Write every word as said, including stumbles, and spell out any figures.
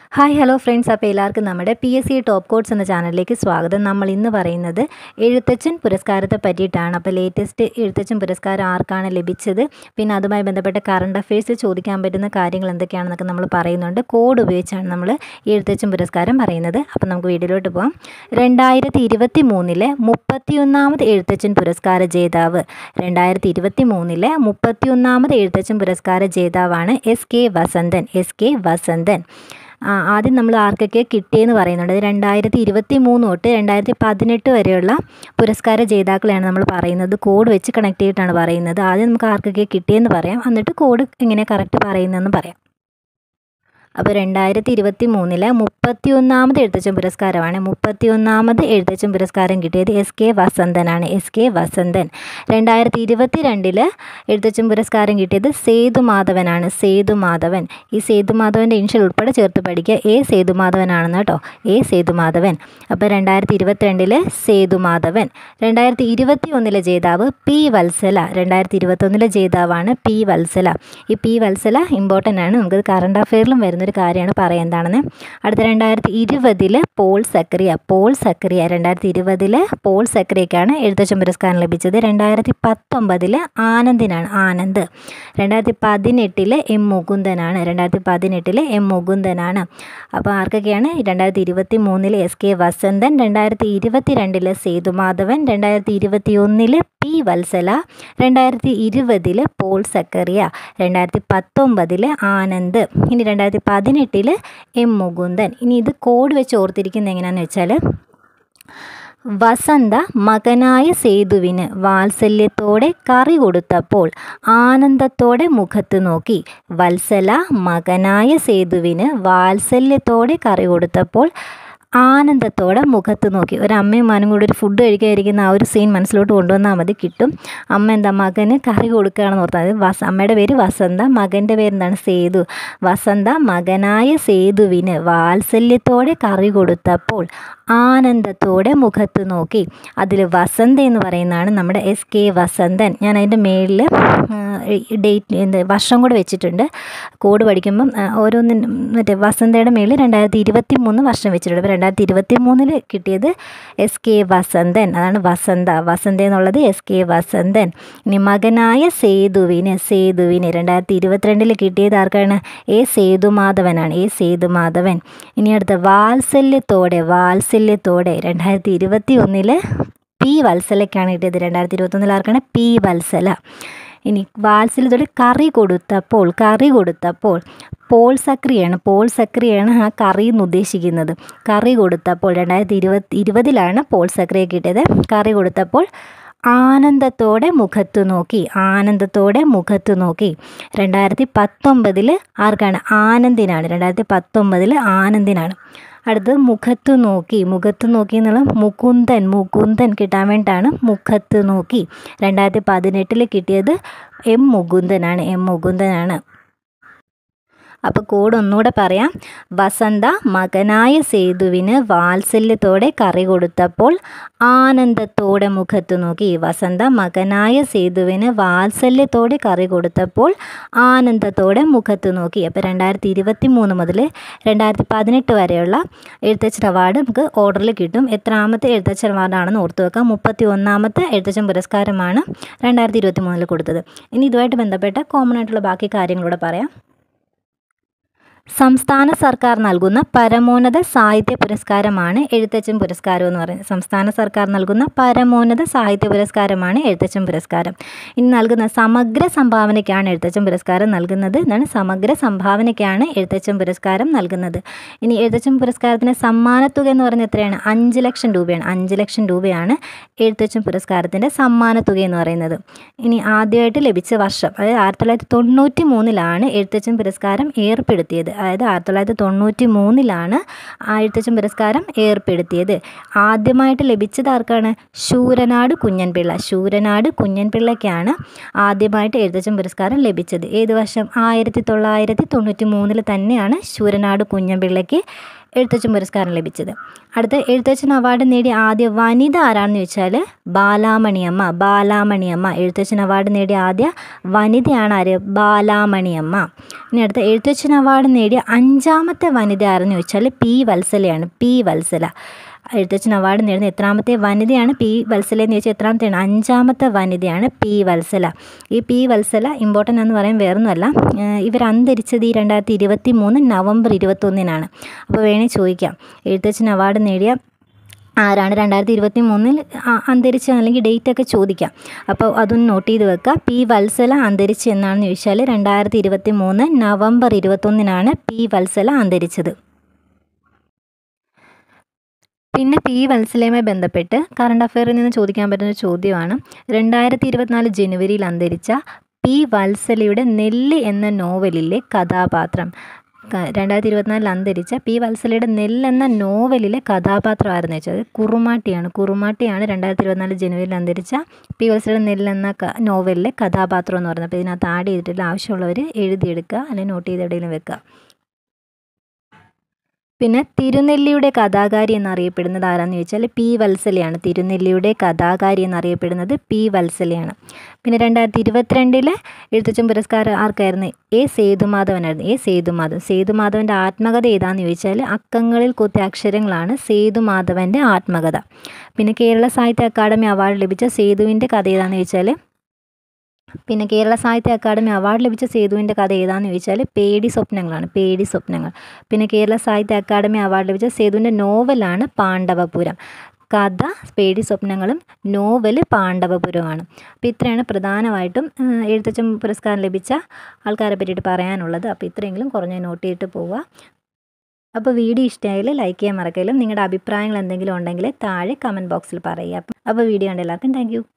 Hi hello friends, അപ്പോൾ എല്ലാവർക്കും നമ്മുടെ P S C top codes എന്ന ചാനലിലേക്ക് സ്വാഗതം. നമ്മൾ ഇന്ന് പറയുന്നത് എഴുത്തച്ഛൻ പുരസ്കാരത്തെ പറ്റിയിട്ടാണ്. അപ്പോൾ ലേറ്റസ്റ്റ് എഴുത്തച്ഛൻ പുരസ്കാരം ആർക്കാണ് ലഭിച്ചത്, പിന്നെ അതുമായി ബന്ധപ്പെട്ട കറണ്ട് അഫയേഴ്സ് ചോദിക്കാൻ പറ്റുന്ന കാര്യങ്ങൾ എന്തൊക്കെയാണെന്നൊക്കെ നമ്മൾ പറയുന്നുണ്ട്. കോഡ് ഉപയോഗിച്ചാണ് നമ്മൾ എഴുത്തച്ഛൻ പുരസ്കാരം പറയുന്നത്. അപ്പോൾ നമുക്ക് വീഡിയോയിലോട്ട് പോകാം. രണ്ടായിരത്തി ഇരുപത്തി മൂന്നിലെ മുപ്പത്തിയൊന്നാമത് എഴുത്തച്ഛൻ പുരസ്കാര ജേതാവ് രണ്ടായിരത്തി ഇരുപത്തി മൂന്നിലെ മുപ്പത്തിയൊന്നാമത് എഴുത്തച്ഛൻ പുരസ്കാര ജേതാവാണ് S K Vasanthan S K Vasanthan ആദ്യം നമ്മൾ ആർക്കൊക്കെ കിട്ടിയെന്ന് പറയുന്നുണ്ട്. രണ്ടായിരത്തി ഇരുപത്തി മൂന്ന് തൊട്ട് രണ്ടായിരത്തി പതിനെട്ട് വരെയുള്ള പുരസ്കാര ജേതാക്കളെയാണ് നമ്മൾ പറയുന്നത്. കോഡ് വെച്ച് കണക്ട് ചെയ്തിട്ടാണ് പറയുന്നത്. ആദ്യം നമുക്ക് ആർക്കൊക്കെ കിട്ടിയെന്ന് പറയാം, എന്നിട്ട് കോഡ് എങ്ങനെ കറക്റ്റ് പറയുന്നതെന്ന് പറയാം. അപ്പോൾ രണ്ടായിരത്തി ഇരുപത്തി മൂന്നിലെ മുപ്പത്തി ഒന്നാമത് എഴുത്തച്ഛൻ പുരസ്കാരമാണ്. മുപ്പത്തി ഒന്നാമത് എഴുത്തച്ഛൻ പുരസ്കാരം കിട്ടിയത് എസ് കെ വസന്തനാണ് എസ് കെ വസന്തൻ. രണ്ടായിരത്തി ഇരുപത്തി രണ്ടില് എഴുത്തച്ഛൻ പുരസ്കാരം കിട്ടിയത് സേതുമാധവനാണ് സേതുമാധവൻ. ഈ സേതുമാധവൻ്റെ ഇനിഷ്യൽ ഉൾപ്പെടെ ചേർത്ത് പഠിക്കുക. എ സേതുമാധവനാണെന്ന് കേട്ടോ, എ സേതുമാധവൻ. അപ്പോൾ രണ്ടായിരത്തി ഇരുപത്തിരണ്ടില് സേതുമാധവൻ. രണ്ടായിരത്തി ഇരുപത്തി ഒന്നിലെ ജേതാവ് പി വത്സല. രണ്ടായിരത്തി ഇരുപത്തൊന്നിലെ ജേതാവാണ് പി വത്സല. ഈ പി വത്സല ഇമ്പോർട്ടൻ്റ് ആണ്, നമുക്കത് കറണ്ട് അഫെയറിലും വരുന്ന ഒരു കാര്യമാണ് പറയാം എന്താണെന്ന്. അടുത്ത രണ്ടായിരത്തി ഇരുപതില് പോൾ സക്കറിയ പോൾ സക്കറിയ രണ്ടായിരത്തി ഇരുപതില് പോൾ സക്കറിയക്കാണ് എഴുത്തച്ഛൻ പുരസ്കാരം ലഭിച്ചത്. രണ്ടായിരത്തി പത്തൊമ്പതില് ആനന്ദിനാണ് ആനന്ദ്. രണ്ടായിരത്തി പതിനെട്ടില് എം മുകുന്ദനാണ് രണ്ടായിരത്തി പതിനെട്ടില് എം മുകുന്ദനാണ്. അപ്പോൾ ആർക്കൊക്കെയാണ്? രണ്ടായിരത്തി ഇരുപത്തി മൂന്നില് എസ് കെ വസന്തൻ, രണ്ടായിരത്തി ഇരുപത്തി രണ്ടില് സേതുമാധവൻ, രണ്ടായിരത്തി ഇരുപത്തി ഒന്നില് പി വത്സല, രണ്ടായിരത്തി ഇരുപതില് പോൾ സക്കറിയ, രണ്ടായിരത്തി പത്തൊമ്പതില് ആനന്ദ്, ഇനി രണ്ടായിരത്തി പതിനെട്ടില് എം മുകുന്ദൻ. ഇനി ഇത് കോഡ് വെച്ച് ഓർത്തിരിക്കുന്നത് എങ്ങനെയാണെന്ന് വെച്ചാൽ, വസന്ത മകനായ സേതുവിന് വാത്സല്യത്തോടെ കറി കൊടുത്തപ്പോൾ ആനന്ദത്തോടെ മുഖത്ത് നോക്കി. വത്സല മകനായ സേതുവിന് വാത്സല്യത്തോടെ കറി കൊടുത്തപ്പോൾ ആനന്ദത്തോടെ മുഖത്ത് നോക്കി. ഒരു അമ്മയും മകനും കൂടി ഒരു ഫുഡ് കഴിക്കാതിരിക്കുന്ന ആ ഒരു സീൻ മനസ്സിലോട്ട് കൊണ്ടുവന്നാൽ മതി, കിട്ടും. അമ്മ എന്താ മകന് കറി കൊടുക്കുകയാണെന്ന് ഓർത്താൽ മതി. വസ അമ്മയുടെ പേര് വസന്ത, മകൻ്റെ പേരെന്താണ്? സേതു. വസന്ത മകനായ സേതുവിന് വാത്സല്യത്തോടെ കറി കൊടുത്തപ്പോൾ ആനന്ദത്തോടെ മുഖത്ത് നോക്കി. അതിൽ വസന്ത എന്ന് പറയുന്നതാണ് നമ്മുടെ എസ് കെ വസന്തൻ. ഞാൻ അതിൻ്റെ മേളിൽ ഡേറ്റ് എന്ത് വർഷം കൂടെ വെച്ചിട്ടുണ്ട്. കോഡ് പഠിക്കുമ്പം ഓരോന്നിനും മറ്റേ വസന്തയുടെ മേളിൽ രണ്ടായിരത്തി ഇരുപത്തി മൂന്ന് വർഷം വെച്ചിട്ടുണ്ട്. അപ്പോൾ രണ്ടായിരത്തി ഇരുപത്തി മൂന്നിൽ കിട്ടിയത് എസ് കെ വസന്തൻ, അതാണ് വസന്ത. വസന്ത എന്നുള്ളത് എസ് കെ വസന്തൻ. ഇനി മകനായ സേതുവിന് സേതുവിന് രണ്ടായിരത്തി ഇരുപത്തിരണ്ടിൽ കിട്ടിയത് ആർക്കാണ്? എ സേതുമാധവനാണ് എ സേതുമാധവൻ. ഇനി അടുത്ത വാത്സല്യത്തോടെ വാത്സല്യത്തോടെ രണ്ടായിരത്തി ഇരുപത്തി ഒന്നില് പി വത്സലയ്ക്കാണ് കിട്ടിയത്. രണ്ടായിരത്തി ഇരുപത്തൊന്നിൽ ആർക്കാണ്? പി വത്സല. ഇനി വാത്സല്യത്തോടെ കറി കൊടുത്തപ്പോൾ കറി കൊടുത്തപ്പോൾ പോൾ സക്രിയാണ് പോൾ സക്രിയാണ് ആ കറി എന്ന് ഉദ്ദേശിക്കുന്നത്. കറി കൊടുത്തപ്പോൾ രണ്ടായിരത്തി ഇരുപത്തി ഇരുപതിലാണ് പോൾ സക്രിയ കിട്ടിയത്. കറി കൊടുത്തപ്പോൾ ആനന്ദത്തോടെ മുഖത്ത് നോക്കി ആനന്ദത്തോടെ മുഖത്ത് നോക്കി. രണ്ടായിരത്തി പത്തൊമ്പതിൽ ആർക്കാണ്? ആനന്ദിനാണ്. രണ്ടായിരത്തി പത്തൊമ്പതിൽ ആനന്ദിനാണ്. അടുത്തത് മുഖത്ത് നോക്കി മുഖത്ത് നോക്കി എന്നുള്ള മുകുന്ദൻ മുകുന്ദൻ കിട്ടാൻ വേണ്ടിയിട്ടാണ് മുഖത്ത് നോക്കി. രണ്ടായിരത്തി പതിനെട്ടിൽ കിട്ടിയത് എം മുകുന്ദനാണ് എം മുകുന്ദനാണ്. അപ്പോൾ കോഡ് ഒന്നുകൂടെ പറയാം. വസന്ത മകനായ സേതുവിന് വാത്സല്യത്തോടെ കറി കൊടുത്തപ്പോൾ ആനന്ദത്തോടെ മുഖത്ത് നോക്കി. വസന്ത മകനായ സേതുവിന് വാത്സല്യത്തോടെ കറി കൊടുത്തപ്പോൾ ആനന്ദത്തോടെ മുഖത്ത് നോക്കി. അപ്പോൾ രണ്ടായിരത്തി ഇരുപത്തി മൂന്ന് മുതൽ രണ്ടായിരത്തി പതിനെട്ട് വരെയുള്ള എഴുത്തച്ഛൻ അവാർഡ് നമുക്ക് ഓർഡറിൽ കിട്ടും. എത്രാമത്തെ എഴുത്തച്ഛൻ അവാർഡാണെന്ന് ഓർത്ത് വെക്കാം. മുപ്പത്തി ഒന്നാമത്തെ എഴുത്തച്ഛൻ പുരസ്കാരമാണ് രണ്ടായിരത്തി ഇരുപത്തി മൂന്നിൽ കൊടുത്തത്. ഇനി ഇതുമായിട്ട് ബന്ധപ്പെട്ട കോമൺ ആയിട്ടുള്ള ബാക്കി കാര്യങ്ങളൂടെ പറയാം. സംസ്ഥാന സർക്കാർ നൽകുന്ന പരമോന്നത സാഹിത്യ പുരസ്കാരമാണ് എഴുത്തച്ഛൻ പുരസ്കാരം എന്ന് പറയുന്നത്. സംസ്ഥാന സർക്കാർ നൽകുന്ന പരമോന്നത സാഹിത്യ പുരസ്കാരമാണ് എഴുത്തച്ഛൻ പുരസ്കാരം. ഇനി നൽകുന്ന സമഗ്ര സംഭാവനയ്ക്കാണ് എഴുത്തച്ഛൻ പുരസ്കാരം നൽകുന്നത്. എന്നാണ് സമഗ്ര സംഭാവനയ്ക്കാണ് എഴുത്തച്ഛൻ പുരസ്കാരം നൽകുന്നത്. ഇനി എഴുത്തച്ഛൻ പുരസ്കാരത്തിന് സമ്മാനത്തുക എന്ന് പറയുന്നത് എത്രയാണ്? അഞ്ച് ലക്ഷം രൂപയാണ് അഞ്ച് ലക്ഷം രൂപയാണ് എഴുത്തച്ഛൻ പുരസ്കാരത്തിൻ്റെ സമ്മാനത്തുക എന്ന് പറയുന്നത്. ഇനി ആദ്യമായിട്ട് ലഭിച്ച വർഷം, അതായത് ആയിരത്തി തൊള്ളായിരത്തി തൊണ്ണൂറ്റി മൂന്നിലാണ് എഴുത്തച്ഛൻ പുരസ്കാരം ഏർപ്പെടുത്തിയത്. അതായത് ആയിരത്തി തൊള്ളായിരത്തി തൊണ്ണൂറ്റി മൂന്നിലാണ് എഴുത്തച്ഛൻ പുരസ്കാരം ഏർപ്പെടുത്തിയത്. ആദ്യമായിട്ട് ലഭിച്ചത് ആർക്കാണ്? ശൂരനാട് കുഞ്ഞൻപിള്ള ശൂരനാട് കുഞ്ഞൻപിള്ളയ്ക്കാണ് ആദ്യമായിട്ട് എഴുത്തച്ഛൻ പുരസ്കാരം ലഭിച്ചത്. ഏത് വർഷം? ആയിരത്തി തൊള്ളായിരത്തി തൊണ്ണൂറ്റി മൂന്നിൽ തന്നെയാണ് ശൂരനാട് കുഞ്ഞൻപിള്ളയ്ക്ക് എഴുത്തച്ഛൻ പുരസ്കാരം ലഭിച്ചത്. അടുത്ത എഴുത്തച്ഛൻ അവാർഡ് നേടിയ ആദ്യ വനിത ആരാണെന്ന് ചോദിച്ചാൽ ബാലാമണിയമ്മ. ബാലാമണിയമ്മ എഴുത്തച്ഛൻ അവാർഡ് നേടിയ ആദ്യ വനിതയാണ് ആര്? ബാലാമണിയമ്മ. ഇനി അടുത്ത എഴുത്തച്ഛൻ അവാർഡ് നേടിയ അഞ്ചാമത്തെ വനിത ആരെന്ന് ചോദിച്ചാൽ പി വത്സലയാണ്. പി വത്സല എഴുത്തച്ഛൻ അവാർഡ് നേടുന്ന എത്രാമത്തെ വനിതയാണ് പി വത്സല എന്ന് ചോദിച്ചാൽ എത്രാമത്തെയാണ്? അഞ്ചാമത്തെ വനിതയാണ് പി വത്സല. ഈ പി വത്സല ഇമ്പോർട്ടൻ്റ് എന്ന് പറയാൻ വേറൊന്നുമല്ല, ഇവർ അന്തരിച്ചത് ഈ രണ്ടായിരത്തി ഇരുപത്തി മൂന്ന് നവംബർ ഇരുപത്തൊന്നിനാണ്. അപ്പോൾ വേണേൽ ചോദിക്കാം, എഴുത്തച്ഛൻ അവാർഡ് നേടിയ ആരാണ് രണ്ടായിരത്തി ഇരുപത്തി മൂന്നിൽ അന്തരിച്ച അല്ലെങ്കിൽ ഡേറ്റ് ഒക്കെ ചോദിക്കാം. അപ്പോൾ അതൊന്ന് നോട്ട് ചെയ്ത് വെക്കുക. പി വത്സല അന്തരിച്ച് എന്നാണെന്ന് ചോദിച്ചാൽ രണ്ടായിരത്തി ഇരുപത്തി മൂന്ന് നവംബർ ഇരുപത്തൊന്നിനാണ് പി വത്സല അന്തരിച്ചത്. പിന്നെ പി വത്സലയുമായി ബന്ധപ്പെട്ട് കറണ്ട് അഫെയറിൽ നിന്ന് ചോദിക്കാൻ പറ്റുന്ന ചോദ്യമാണ്, രണ്ടായിരത്തി ഇരുപത്തിനാല് ജനുവരിയിൽ അന്തരിച്ച പി വത്സലയുടെ നെല്ല് എന്ന നോവലിലെ കഥാപാത്രം. രണ്ടായിരത്തി ഇരുപത്തിനാലിൽ അന്തരിച്ച പി വത്സലയുടെ നെല്ല് എന്ന നോവലിലെ കഥാപാത്രം ആരെന്ന് വെച്ചാൽ കുറുമാട്ടിയാണ്. കുറുമാട്ടിയാണ് രണ്ടായിരത്തി ഇരുപത്തിനാല് ജനുവരിയിൽ അന്തരിച്ച പി വത്സലയുടെ നെല്ല് എന്ന നോവലിലെ കഥാപാത്രം എന്ന് പറയുന്നത്. അപ്പോൾ ഇതിനകത്ത് ആഡ് ചെയ്തിട്ടില്ല, ആവശ്യമുള്ളവർ എഴുതിയെടുക്കുക അല്ലെങ്കിൽ നോട്ട് ചെയ്ത് എവിടെയെങ്കിലും വെക്കുക. പിന്നെ തിരുനെല്ലിയുടെ കഥാകാരി എന്നറിയപ്പെടുന്നത് ആരാന്ന് ചോദിച്ചാൽ പി വത്സലയാണ്. തിരുനെല്ലിയുടെ കഥാകാരി എന്നറിയപ്പെടുന്നത് പി വത്സലയാണ്. പിന്നെ രണ്ടായിരത്തി ഇരുപത്തിരണ്ടിലെ എഴുത്തച്ഛൻ പുരസ്കാരം ആർക്കായിരുന്നു? എ സേതുമാധവനായിരുന്നു. എ സേതുമാധവൻ. സേതുമാധവൻ്റെ ആത്മകഥ ഏതാണെന്ന് ചോദിച്ചാൽ അക്കങ്ങളിൽ കൊത്തിയ അക്ഷരങ്ങളാണ് സേതുമാധവൻ്റെ ആത്മകഥ. പിന്നെ കേരള സാഹിത്യ അക്കാദമി അവാർഡ് ലഭിച്ച സേതുവിൻ്റെ കഥ ഏതാണെന്ന് ചോദിച്ചാൽ പിന്നെ കേരള സാഹിത്യ അക്കാദമി അവാർഡ് ലഭിച്ച സേതുവിൻ്റെ കഥ ഏതാണെന്ന് ചോദിച്ചാൽ പേടി സ്വപ്നങ്ങളാണ്. പേടി സ്വപ്നങ്ങൾ. പിന്നെ കേരള സാഹിത്യ അക്കാദമി അവാർഡ് ലഭിച്ച സേതുവിൻ്റെ നോവലാണ് പാണ്ഡവപുരം. കഥ പേടി സ്വപ്നങ്ങളും നോവൽ പാണ്ഡവപുരമാണ്. അപ്പോൾ ഇത്രയാണ് പ്രധാനമായിട്ടും എഴുത്തച്ഛൻ പുരസ്കാരം ലഭിച്ച ആൾക്കാരെ പറ്റിയിട്ട് പറയാനുള്ളത്. അപ്പോൾ ഇത്രയെങ്കിലും കുറഞ്ഞ് നോട്ട് ചെയ്തിട്ട് പോവുക. അപ്പോൾ വീഡിയോ ഇഷ്ടമായാൽ ലൈക്ക് ചെയ്യാൻ മറക്കലും നിങ്ങളുടെ അഭിപ്രായങ്ങൾ എന്തെങ്കിലും ഉണ്ടെങ്കിൽ താഴെ കമൻറ്റ് ബോക്സിൽ പറയുക. അപ്പോൾ വീഡിയോ കണ്ട എല്ലാവർക്കും താങ്ക് യു.